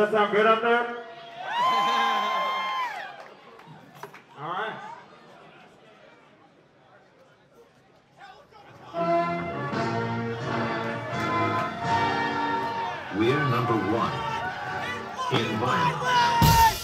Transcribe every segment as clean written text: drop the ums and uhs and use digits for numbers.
that sound good out there? All right. We're number one in violence.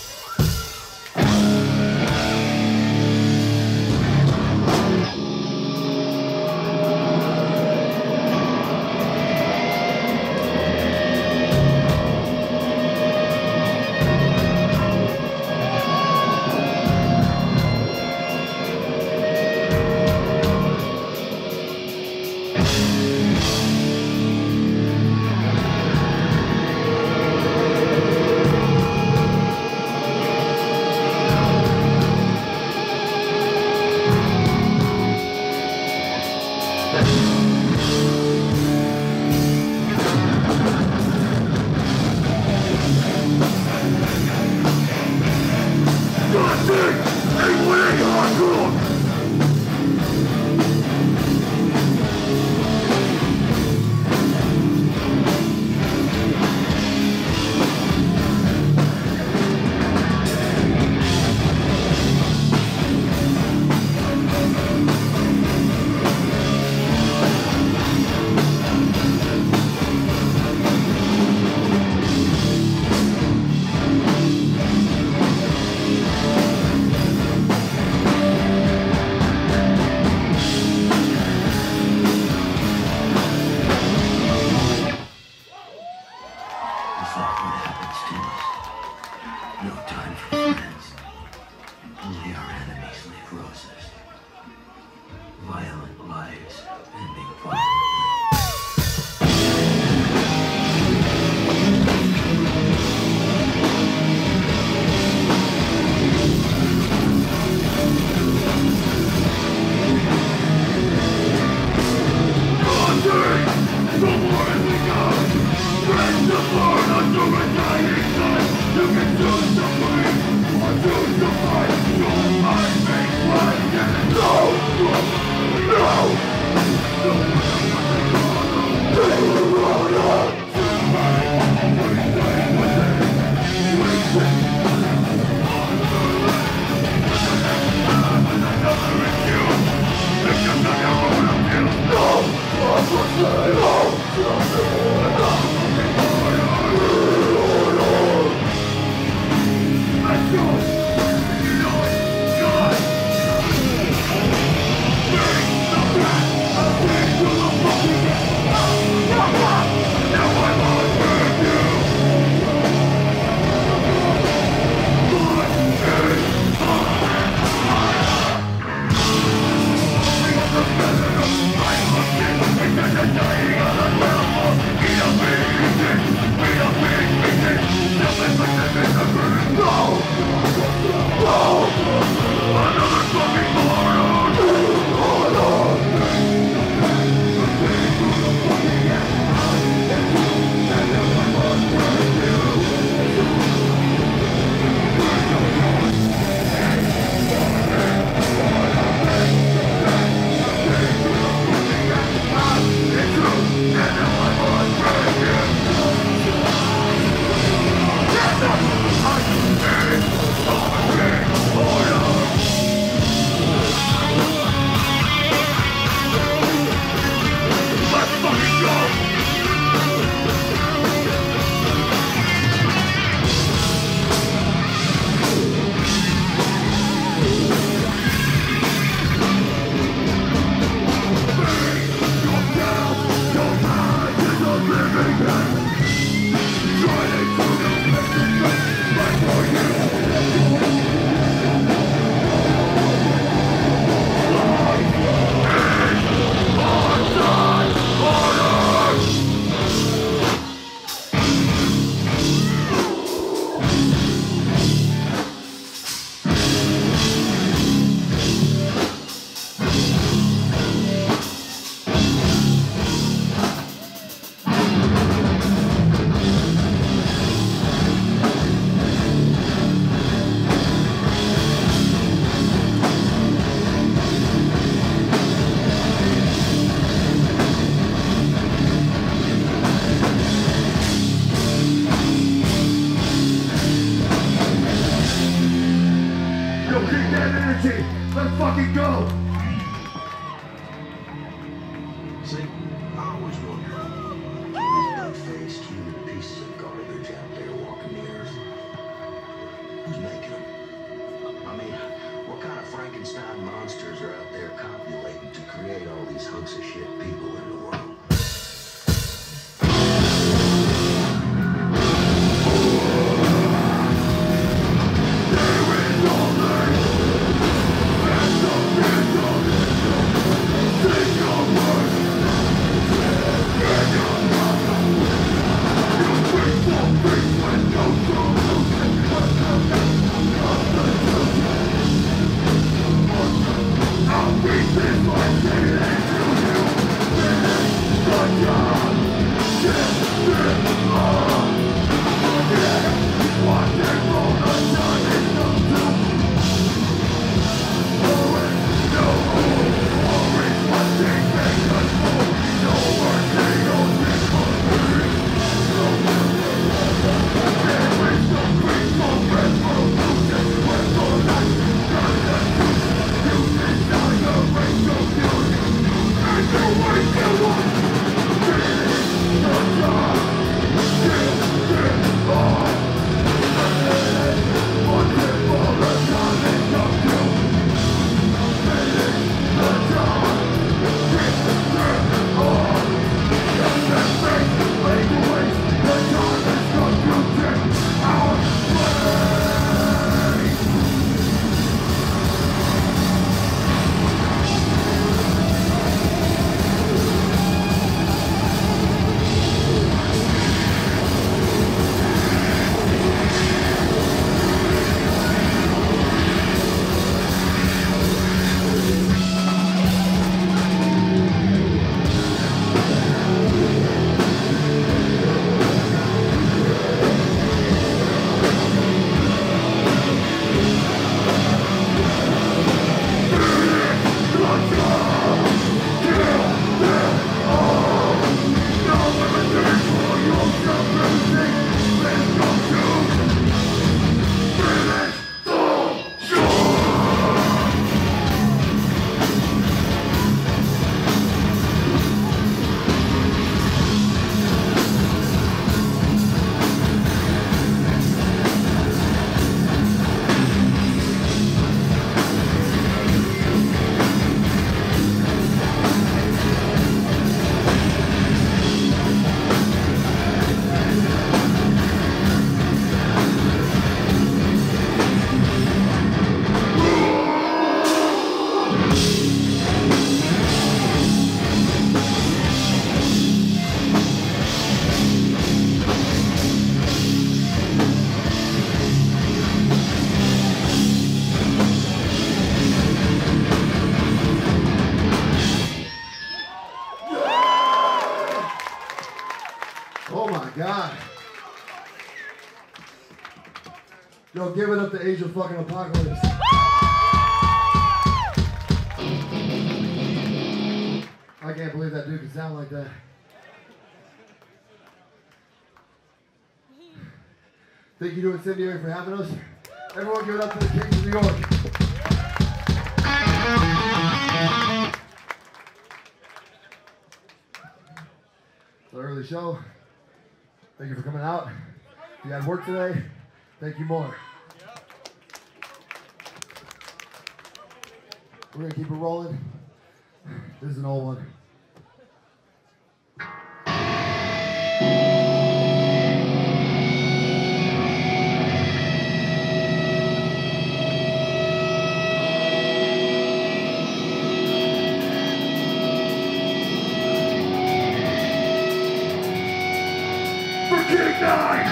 No time for friends. Only our enemies leave roses. Violent lives ending violently. The more as we go, press the board unto a dying sun. You can choose to bleed or choose to fight. Your mind makes life, and no, no, no. energy. Let's fucking go. See, I always wonder, these bug-faced human pieces of garbage out there walking the earth, who's making them? I mean, what kind of Frankenstein monsters are out there copulating to create all these hunks of shit people in the world? Yo, give it up to Age of fucking Apocalypse. I can't believe that dude can sound like that. Thank you to Incendiary for having us. Everyone give it up to the Kings of New York. It's an early show. Thank you for coming out. If you had work today, thank you more. We're going to keep it rolling. This is an old one. For King Nine!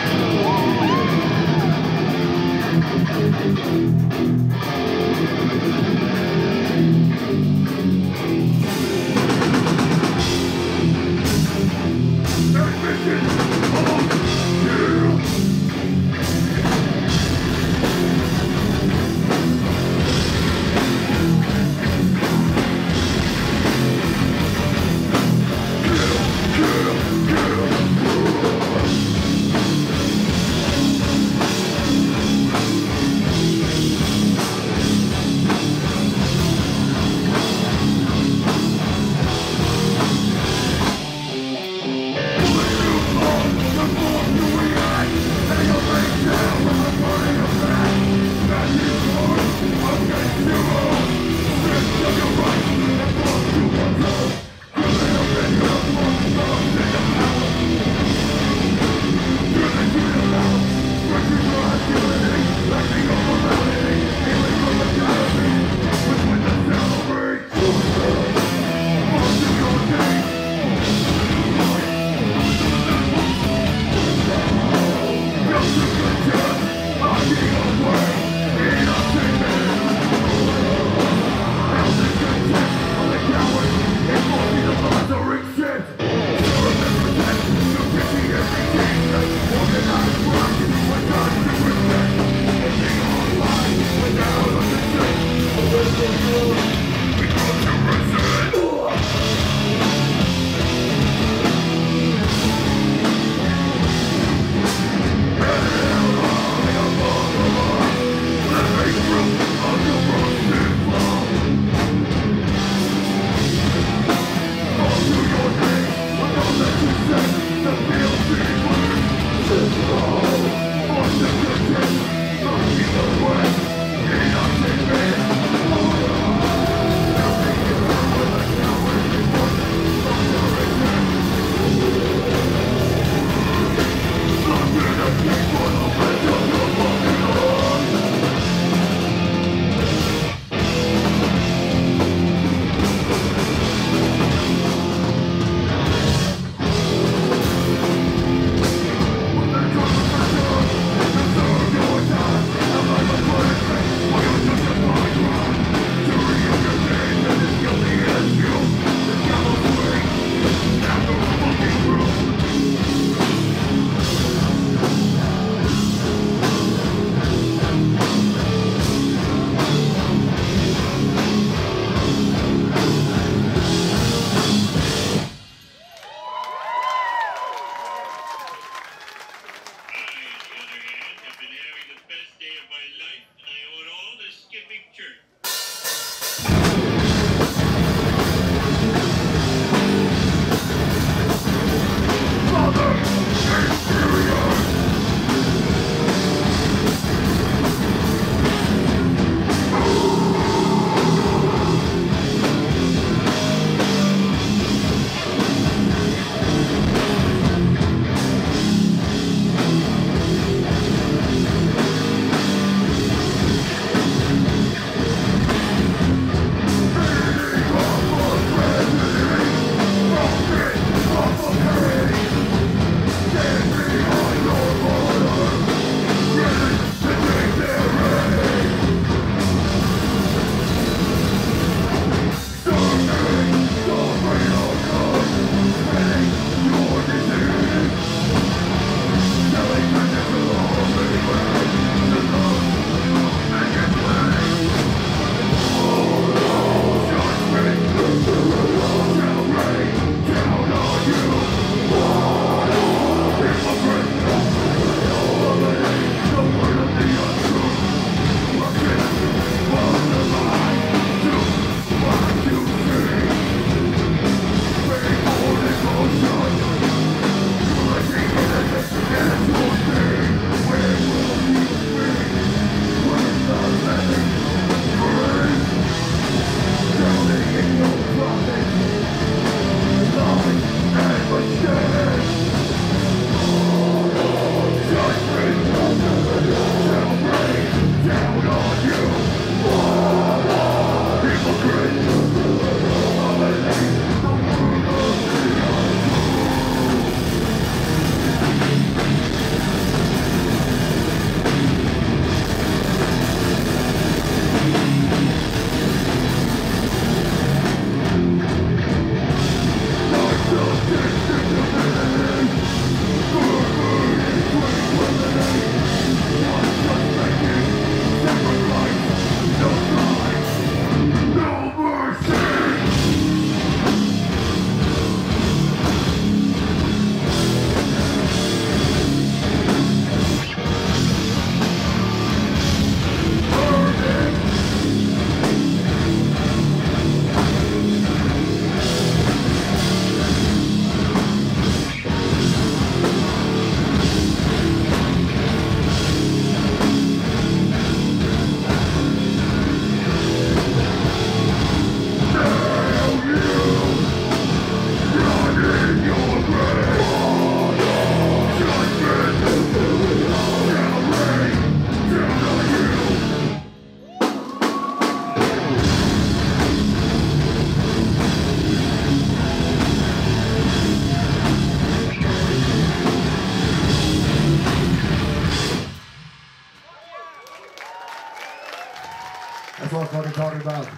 That's what I'm fucking talking about.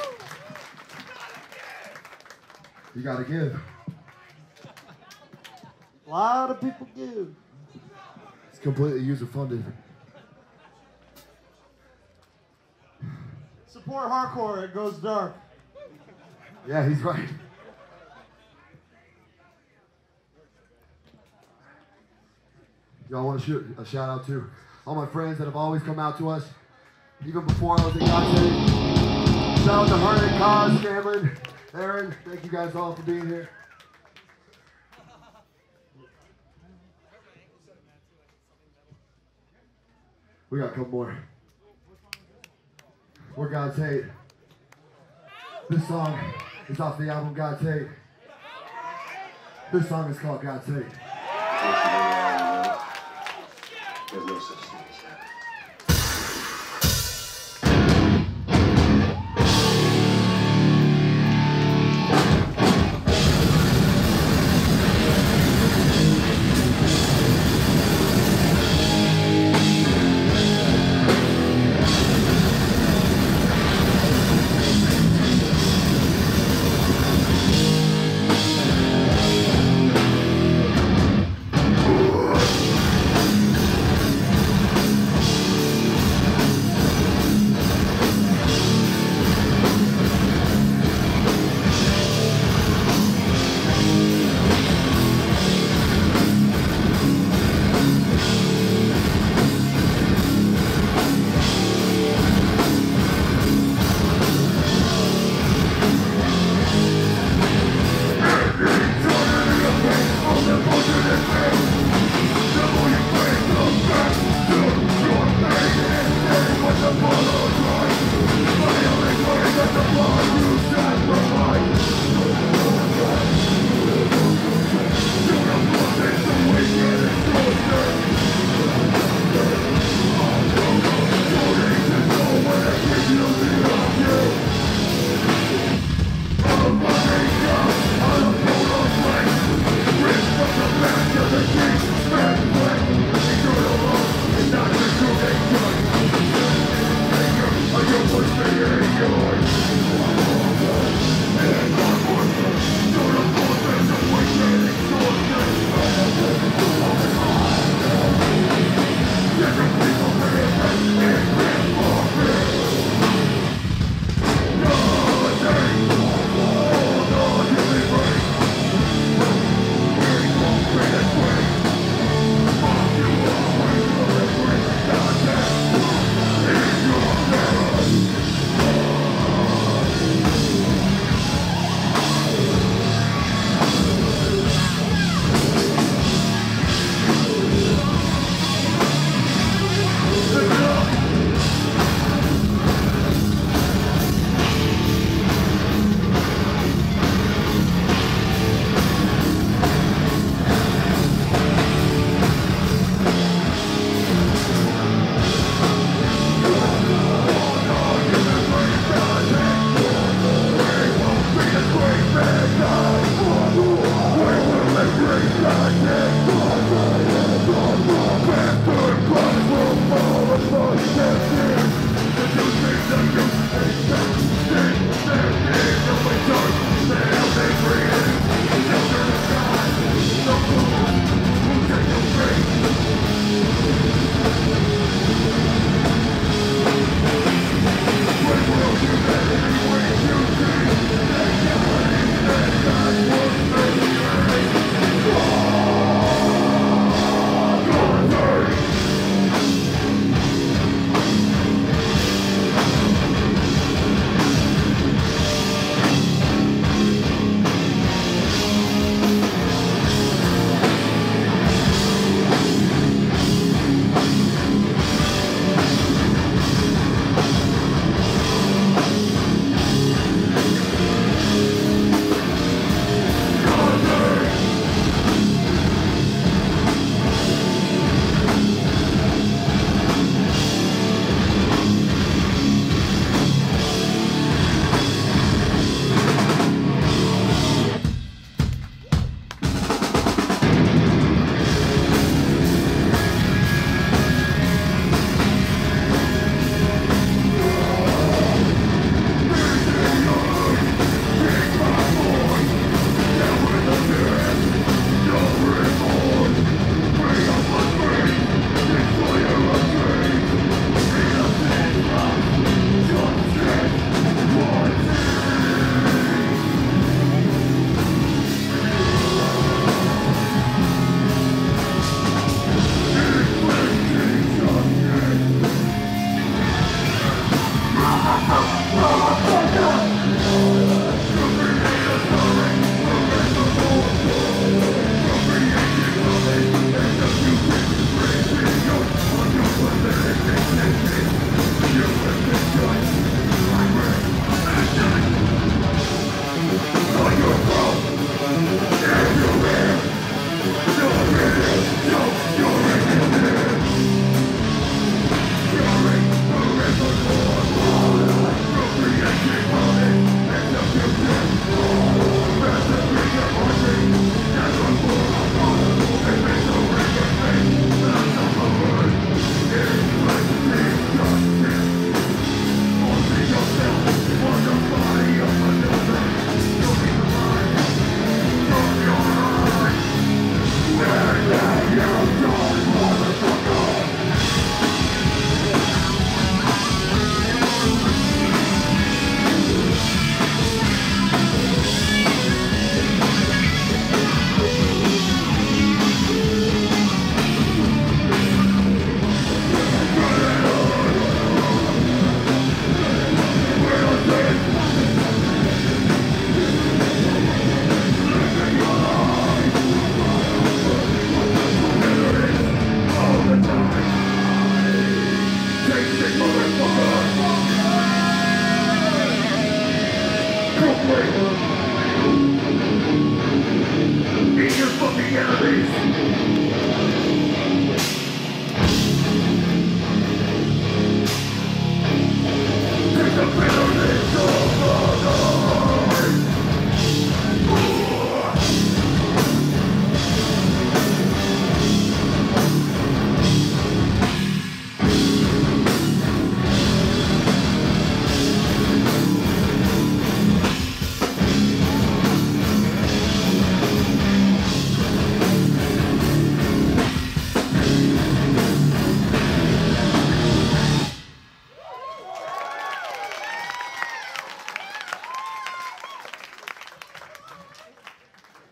You gotta give. A lot of people give. It's completely user-funded. Support hardcore, it goes dark. Yeah, he's right. Y'all want to shoot a shout out to all my friends that have always come out to us, even before I was at Godsend. Shout out to Harlan, Kaz, Scanlon, Aaron. Thank you guys all for being here. We got a couple more. We're God's Hate. This song is off the album God's Hate. This song is called God's Hate. There's no such thing as that.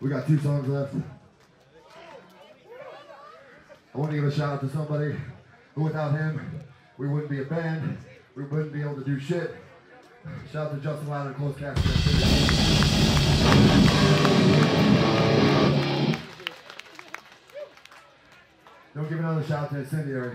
We got 2 songs left. I want to give a shout out to somebody who without him, we wouldn't be a band. We wouldn't be able to do shit. Shout out to Justin Louder and Close Casket. Don't give another shout out to Incendiary.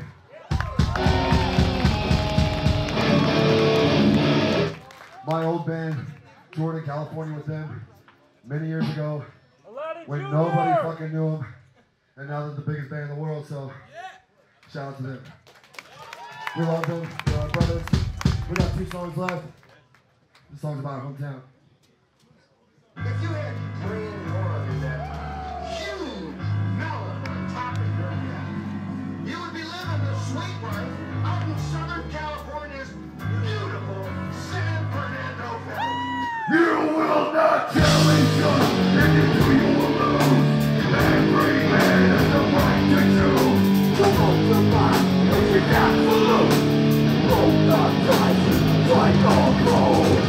My old band, Jordan, California with them, many years ago, when nobody fucking knew them, and now they're the biggest band in the world, so shout out to them. We love them, they're our brothers. We got 2 songs left. The song's about our hometown. If you had green corn in that huge melon on top of your head, you would be living the sweet life out in Southern California's beautiful San Fernando Valley. You will not challenge us, and you will lose. Every man has the right to choose. To vote the mind, which is absolute. Roll the dice, strike or blow.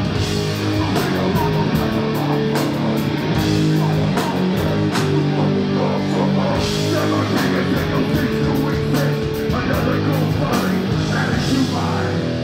Another gold party, that is too high.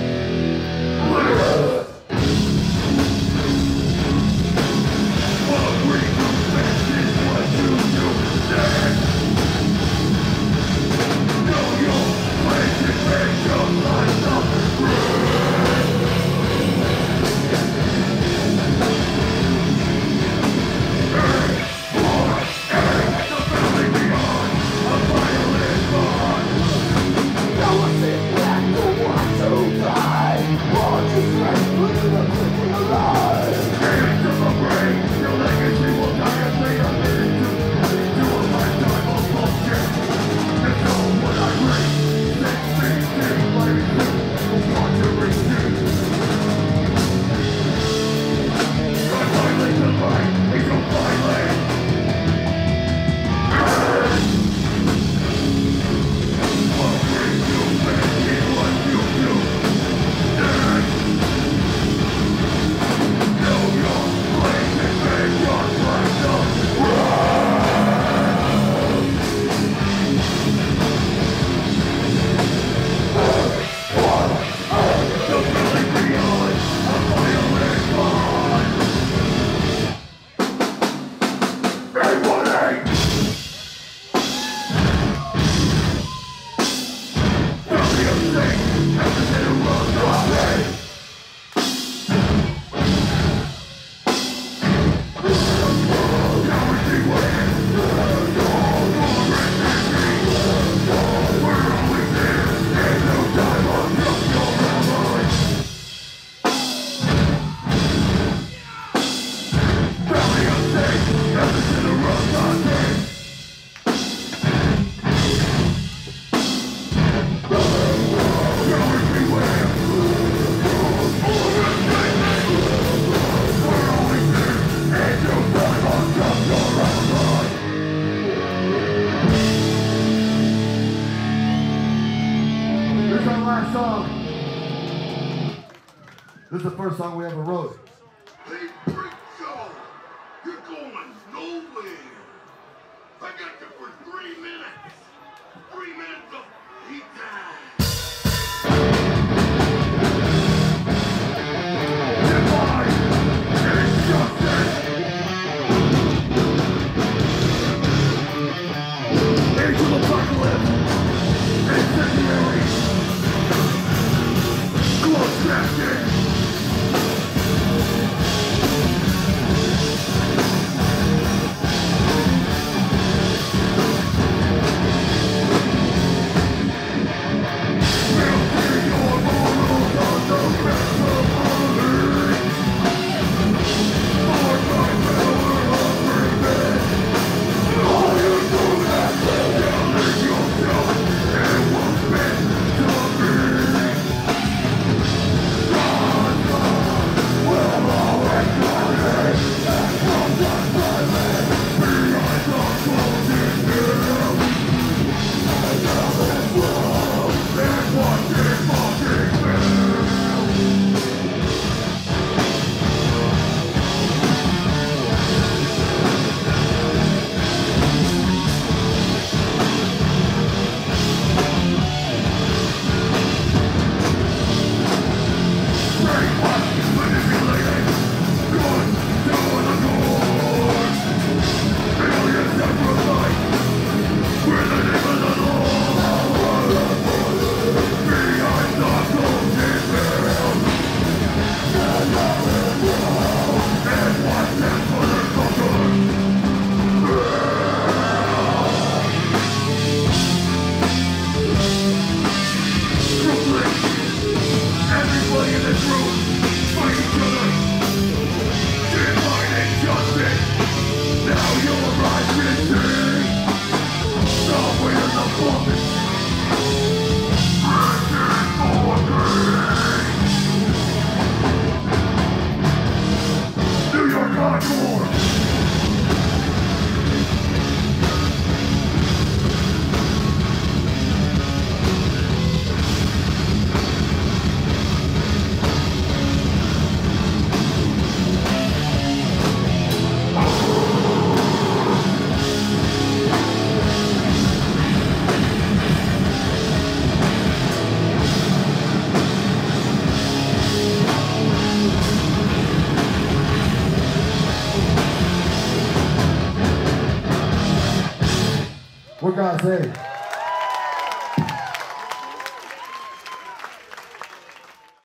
This is the first song we ever wrote. Hey, Brickzo, you're going nowhere. I got you for 3 minutes. 3 minutes of heat time. Divine injustice. Age of Apocalypse. Incendiary. Close Casket. gotta say.